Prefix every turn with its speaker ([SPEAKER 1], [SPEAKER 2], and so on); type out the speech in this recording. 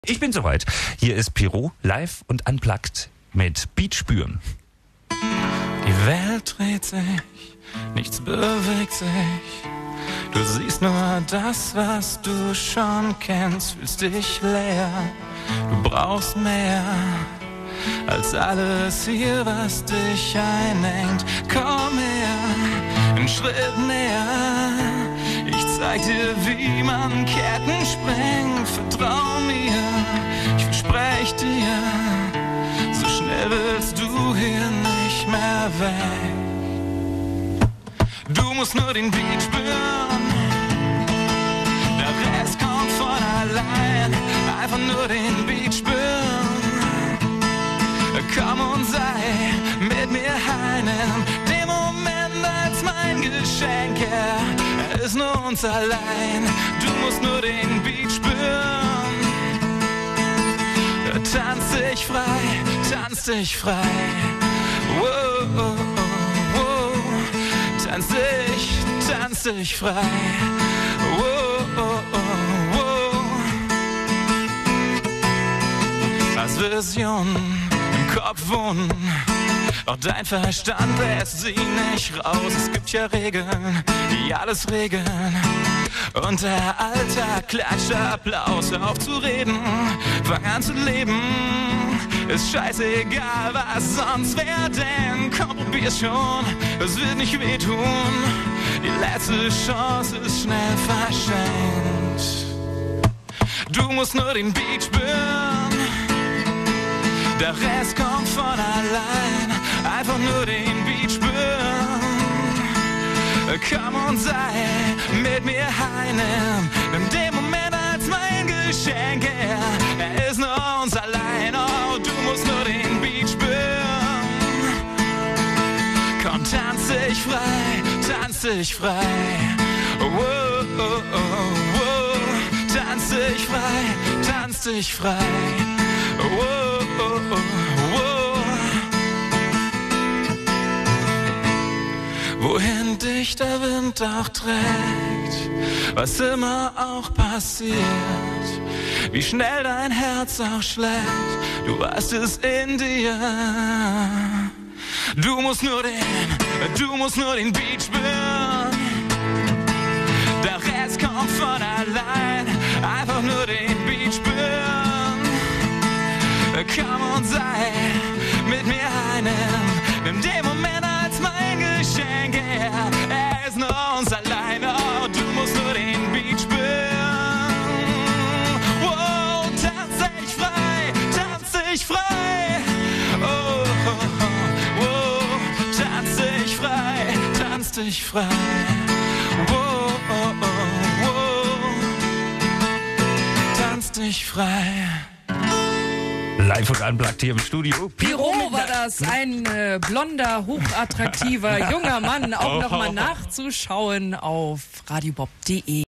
[SPEAKER 1] Ich bin soweit. Hier ist Pierrot live und unplugged mit Beat spüren.
[SPEAKER 2] Die Welt dreht sich, nichts bewegt sich. Du siehst nur das, was du schon kennst, fühlst dich leer. Du brauchst mehr als alles hier, was dich einengt. Komm her, einen Schritt näher. Ich zeig dir, wie man Ketten sprengt. Vertrau mir, ich versprech dir, so schnell willst du hier nicht mehr weg. Du musst nur den Beat spüren, der Rest kommt von allein. Einfach nur den Beat spüren. Komm und sei mit mir heim. Den Moment als mein Geschenk, er ist nur uns allein. Du musst nur den Beat spüren. Tanz dich frei, tanz dich frei. Wow, oh, oh, oh. Tanz dich frei. Wow, oh, oh, oh. Als Vision im Kopf wohnen, doch dein Verstand lässt sie nicht raus. Es gibt ja Regeln, die alles regeln. Und der Alltag klatscht Applaus. Hör auf zu reden, fang an zu leben. Ist scheißegal, was sonst wär, denn komm, probier's schon, es wird nicht wehtun. Die letzte Chance ist schnell verschenkt. Du musst nur den Beat spüren, der Rest kommt von allein. Einfach nur den Beat spüren. Komm und sei mit mir heim. Nimm den Moment als mein Geschenk. Er ist nur uns allein. Oh, du musst nur den Beat spüren. Komm, tanz dich frei, tanz dich frei. Wow, oh, oh, oh. Tanz dich frei, tanz dich frei. Wow, oh, oh, oh. Wohin dich der Wind auch trägt, was immer auch passiert, wie schnell dein Herz auch schlägt, du hast es in dir. Du musst nur den Beat spüren. Der Rest kommt von allein. Einfach nur den Beat spüren. Komm und sei mit mir einem. Nimm den Moment als mein Geschenk. Er ist nur uns allein. Oh, du musst nur den Beat spüren. Wow, tanz dich frei, tanz dich frei. Oh, oh, oh, oh, tanz dich frei, tanz dich frei. Wow, oh, oh, oh, tanz dich frei.
[SPEAKER 1] Live und unplugged hier im Studio.
[SPEAKER 3] Pierrot war das, ein blonder, hochattraktiver, junger Mann. Auch nochmal nachzuschauen auf radiobob.de.